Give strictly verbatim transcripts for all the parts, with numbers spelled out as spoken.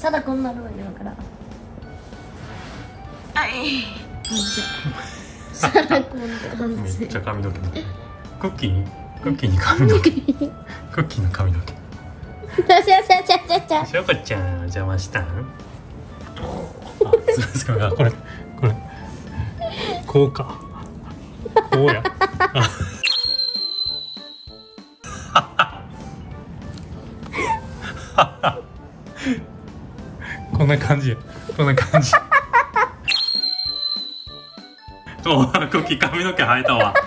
貞子になるわ今からあい貞子の完成めっちゃ髪の毛クッキーにクッキーに髪の毛クッキーの髪の毛ちゃちゃちゃちゃちゃちゃしょこちゃん邪魔したん？あ、すいません、あ、これこれこうかこうやこんな感じやこんな感じおー、クッキー髪の毛生えたわ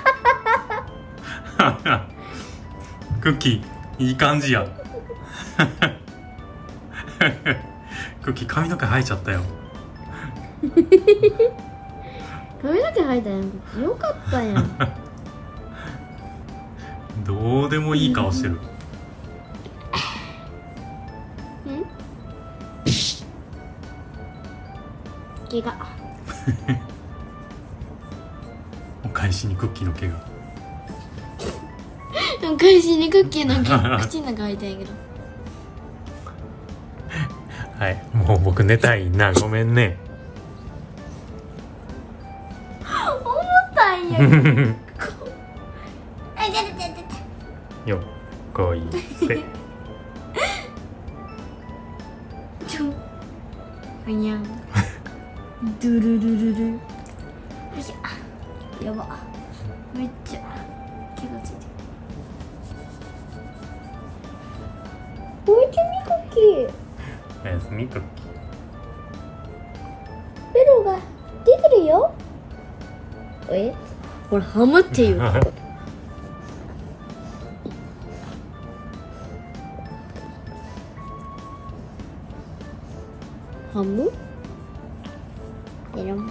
クッキーいい感じやクッキー髪の毛生えちゃったよ髪の毛生えたやんよかったやんどうでもいい顔してる毛がお返しにクッキーの毛がお返しにクッキーの毛口の中入ったんやけどはい、もう僕寝たいな、ごめんね重たいやんあ、痛い痛い痛い痛いよっこいせちょふにゃんドゥルルルルよいしょやばめっちゃ毛がついてるおいちみクッキーおやすみクッキベロが出てるよえほらハムっていうーハムペロン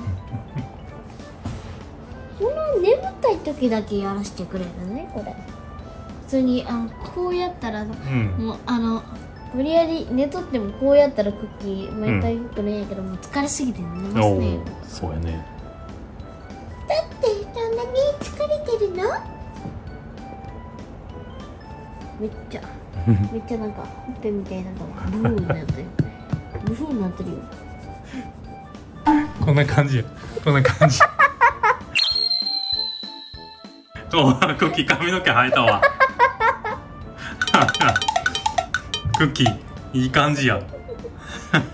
その眠たい時だけやらせてくれるねこれ普通にあのこうやったら、 うん、 もうあの無理やり寝とってもこうやったらクッキー毎回よくねんやけど、もう疲れすぎて寝ますおねー、そうやねだってそんなに疲れてるのめっちゃめっちゃなんかほっぺみたいなのがブーになってるブーになってるよこんな感じやこんな感じおー、クッキー髪の毛生えたわクッキーいい感じや